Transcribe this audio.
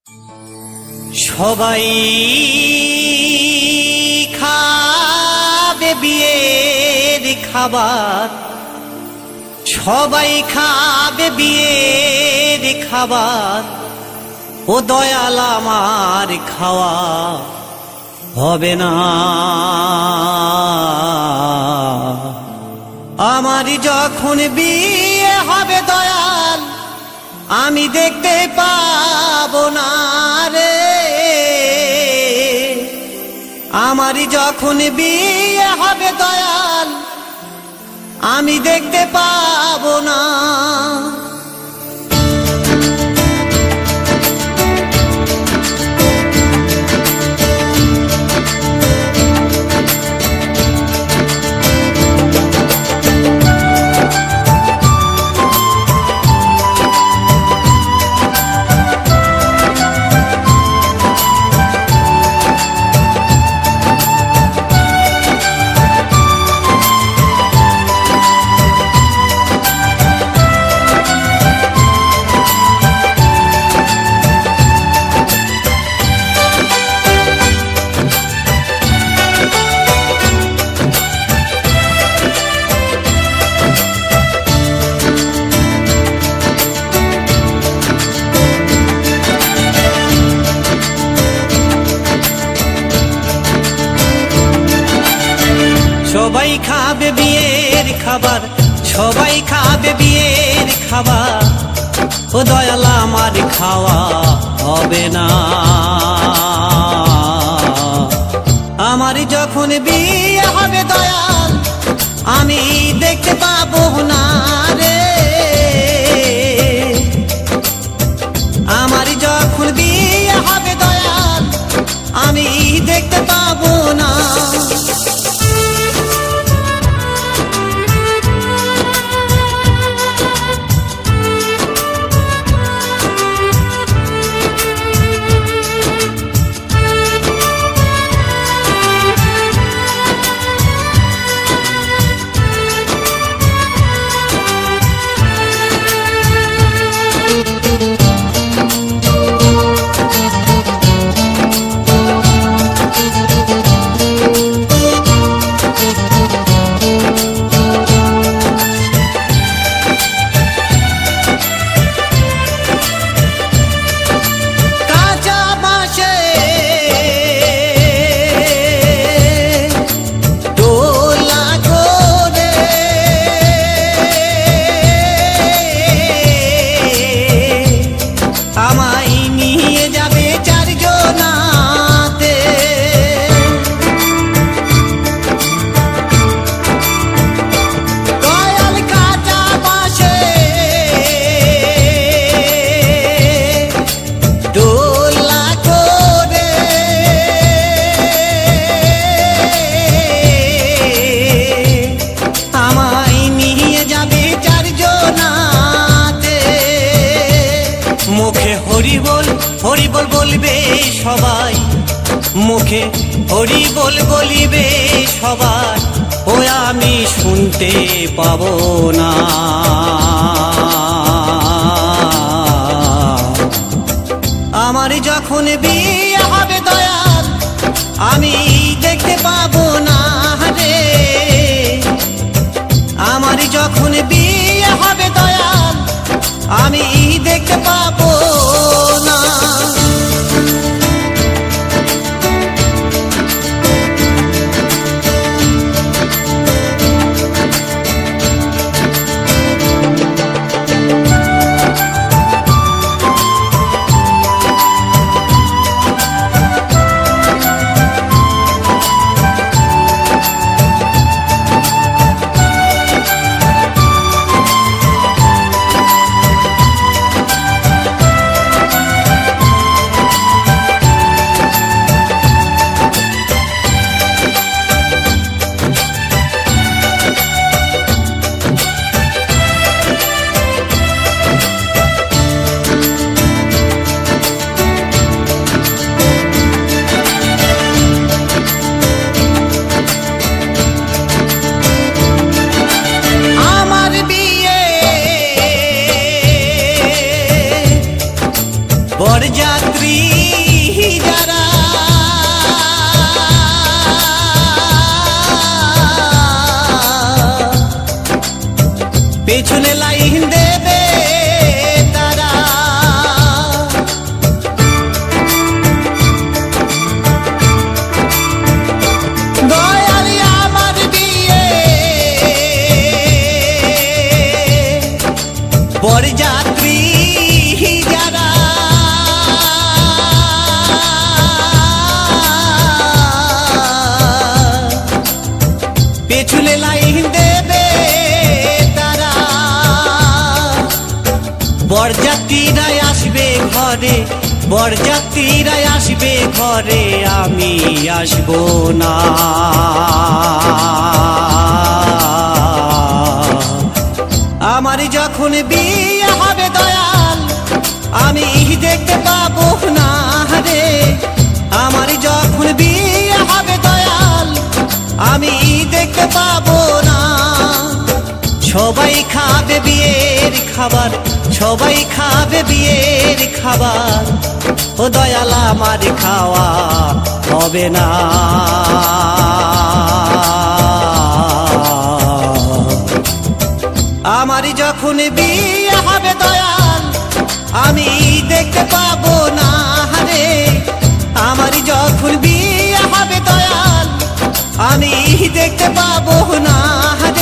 সবাই খাবে বিয়ের খাবার, সবাই খাবে বিয়ের খাবার, ও দয়াল আমার খাওয়া হবে না। আমার যখন বিয়ে হবে দয়াল আমি দেখতে পাবো না রে। আমার যখন বিয়ে হবে দয়াল আমি দেখতে পাবো না। সবাই খাবে বিয়ের খাবার, সবাই খাবে বিয়ের খাবার, ও দয়াল আমার খাওয়া হবে না। আমার যখন বিয়ে হবে দয়াল আমি দেখতে পাবো না রে। আমার যখন বিয়ে হবে দয়াল আমি দেখতে পাবো না। মুখে হরি বল বলবে সবাই, মুখে হরি বল বলিবে সবাই, ও আমি শুনতে পাবো না। আমার যখন বিয়ে হবে দয়াল আমি দেখতে পাবো না রে। আমার যখন বিয়ে হবে দয়াল আমি দেখতে পাবো না। বরযাত্রী যারা পেছনে লাইন দেবে তারা দয়ালি আমার বিয়ে বরযাত্রী যারা পেছনে লাইন দেবে তারা বরযাত্রীরা আসবে ঘরে বরযাত্রীরা আসবে ঘরে আমি আসবো না আমার যখন বিয়ে হবে দয়াল আমি দেখতে পাবো না রে আমার যখন বিয়ে হবে দয়াল আমি দেখতে পাবো না সবাই খাবে বিয়ের খাবার সবাই খাবে বিয়ের খাবার ও দয়াল আমার খাওয়া হবে না আমার যখন বিয়ে হবে দয়াল আমি দেখতে পাবো না রে আমার যখন বিয়ে হবে দয়াল আমি দেখতে পাবো না রে